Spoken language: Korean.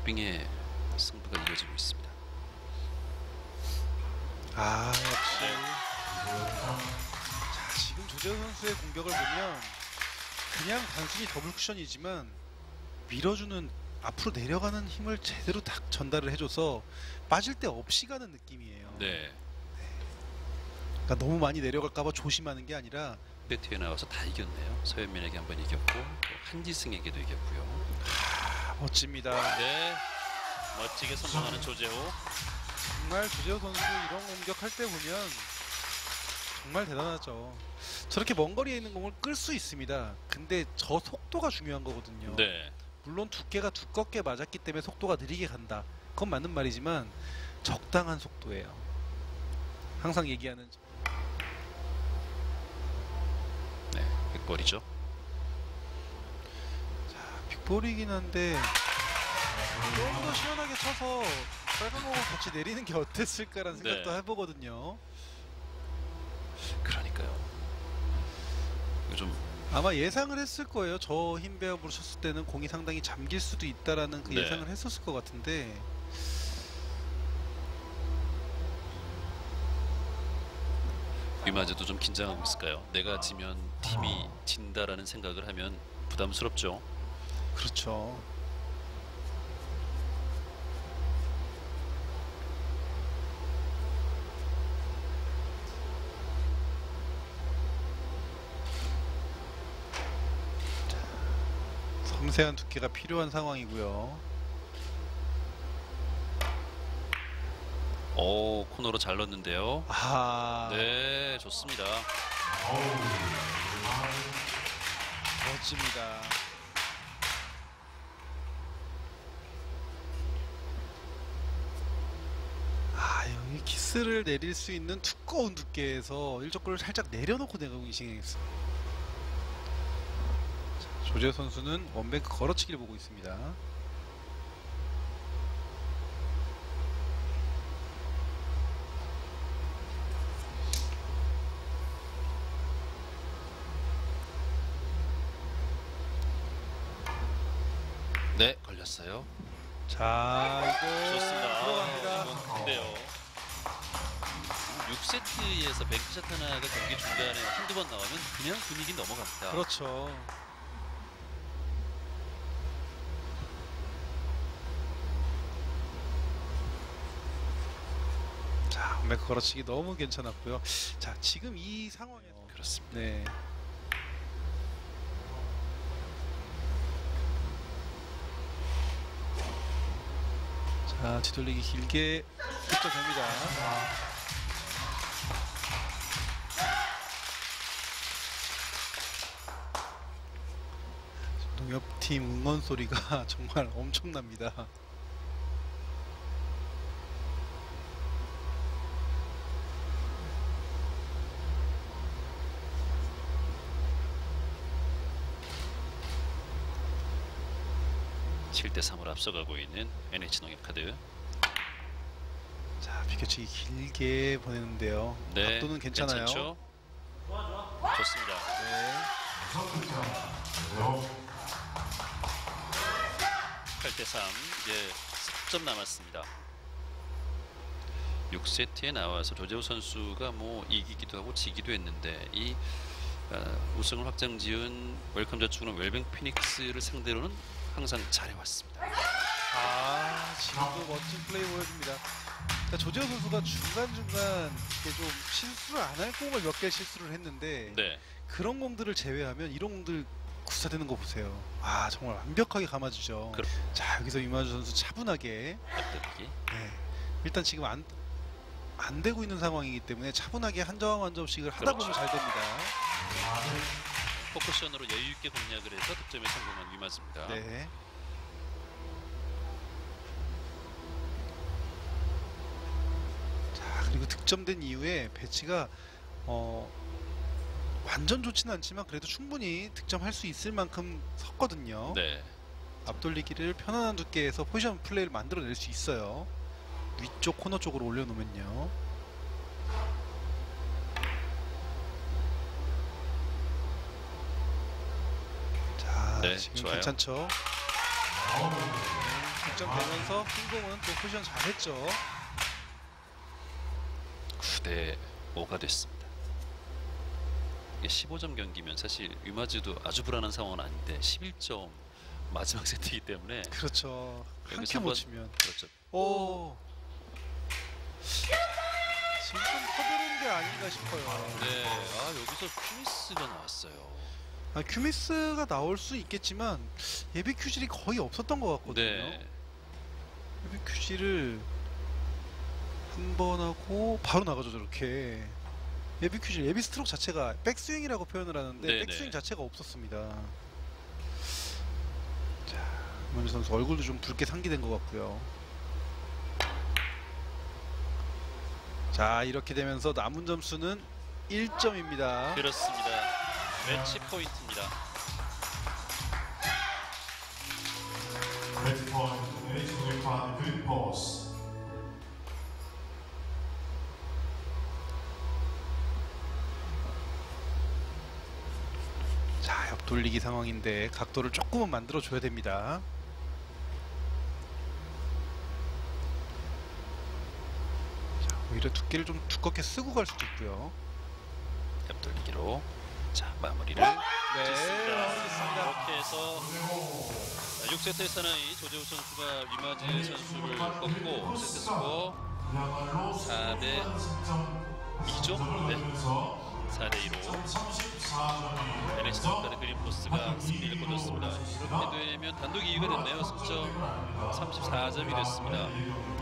무빙의 승부가 이어지고 있습니다. 역시. 자, 지금 조재호 선수의 공격을 보면 그냥 단순히 더블 쿠션이지만 밀어주는 앞으로 내려가는 힘을 제대로 딱 전달을 해줘서 빠질 데 없이 가는 느낌이에요. 네. 그러니까 너무 많이 내려갈까봐 조심하는 게 아니라 배트에 나와서 다 이겼네요. 서현민에게 한번 이겼고 또 한지승에게도 이겼고요. 멋집니다. 네. 멋지게 성공하는 조재호. 정말 조재호 선수 이런 공격할 때 보면 정말 대단하죠. 저렇게 먼 거리에 있는 공을 끌 수 있습니다. 근데 저 속도가 중요한 거거든요. 네. 물론 두께가 두껍게 맞았기 때문에 속도가 느리게 간다. 그건 맞는 말이지만 적당한 속도예요. 항상 얘기하는 네. 빅볼이죠. 자, 빅볼이긴 한데 좀 더 시원하게 쳐서 빨간 공을 같이 내리는 게 어땠을까라는 생각도 네. 해보거든요. 그러니까요. 이거 좀 아마 예상을 했을 거예요. 저 흰 배합으로 쳤을 때는 공이 상당히 잠길 수도 있다라는 그 네. 예상을 했었을 것 같은데 위마즈도 좀 긴장하고 있을까요? 내가 지면 팀이 진다라는 생각을 하면 부담스럽죠. 그렇죠. 자, 섬세한 두께가 필요한 상황이고요. 오, 코너로 잘 넣었는데요. 네, 네, 좋습니다. 멋집니다. 여기 키스를 내릴 수 있는 두꺼운 두께에서 일적구를 살짝 내려놓고 내가고 계시겠어요. 조재호 선수는 원뱅크 걸어치기를 보고 있습니다. 네, 걸렸어요. 자, 이거 좋습니다. 들어갑니다. 이건 큰데요. 6세트에서 뱅크샷 하나가 경기 중간에 한두 번 나오면 그냥 분위기 넘어갑니다. 그렇죠. 자, 원뱅크 걸어치기 너무 괜찮았고요. 자, 지금 이 상황에서 그렇습니다. 네. 자, 뒤돌리기 길게 득점됩니다. 농협팀 응원 소리가 정말 엄청납니다. 칠 대 3을 앞서가고 있는 NH농협카드. 자, 비켜치기 길게 보내는데요. 네, 각도는 괜찮아요. 괜찮죠? 좋습니다. 네. 8대 3. 이제 10점 남았습니다. 6세트에 나와서 조재호 선수가 뭐 이기기도 하고 지기도 했는데 이 우승을 확정지은 웰컴저축은행 웰뱅 피닉스를 상대로는 항상 잘해왔습니다. 지금도 멋진 플레이 보여줍니다. 그러니까 조재호 선수가 중간중간 이렇게 좀 실수를 안 할 공을 몇 개 실수를 했는데 네, 그런 공들을 제외하면 이런 공들 구사되는 거 보세요. 정말 완벽하게 감아주죠. 자, 여기서 이만주 선수 차분하게 앞들기. 네. 일단 지금 안 되고 있는 상황이기 때문에 차분하게 한 점 한 점씩을 하다 보면 잘 됩니다. 포커션으로 여유 있게 공략을 해서 득점에 성공한 위마즈입니다. 네. 자, 그리고 득점된 이후에 배치가 완전 좋지는 않지만 그래도 충분히 득점할 수 있을 만큼 섰거든요. 네. 앞돌리기를 편안한 두께에서 포지션 플레이를 만들어낼 수 있어요. 위쪽 코너 쪽으로 올려놓으면요. 자, 네, 지금 좋아요. 괜찮죠? 득점되면서 킹공은 또 포지션 잘했죠. 9대 5가 됐습니다. 이게 15점 경기면 사실 위마즈도 아주 불안한 상황은 아닌데 11점 마지막 세트이기 때문에 그렇죠. 한 여기서 큐 못 한번- 치면. 그렇죠. 오. 지금 허드른 게 아닌가 싶어요. 네, 여기서 큐미스가 나왔어요. 큐미스가 나올 수 있겠지만 예비 큐질이 거의 없었던 것 같거든요. 네, 예비 큐질을 한 번 하고 바로 나가죠 저렇게. 예비 큐질, 예비 스트로크 자체가 백스윙이라고 표현을 하는데 네네. 백스윙 자체가 없었습니다. 자, 문희 선수 얼굴도 좀 붉게 상기된 것 같고요. 자, 이렇게 되면서 남은 점수는 1점입니다. 그렇습니다. 매치 포인트입니다. Match point, National Card Green Pause. 자, 옆 돌리기 상황인데 각도를 조금은 만들어 줘야 됩니다. 자, 오히려 두께를 좀 두껍게 쓰고 갈 수도 있고요. 옆돌리기로 자 마무리를 네, 짓습니다. 마무리했습니다. 이렇게 해서 6세트의 사나이 조재우 선수가 위마즈 선수를 꺾고 세트 스코어 4대 2죠? 네, 4대 2로 NC 전달의 그린포스가 승리를 거뒀습니다. 이렇게 되면 단독 2위가 됐네요. 승점 34점이 됐습니다.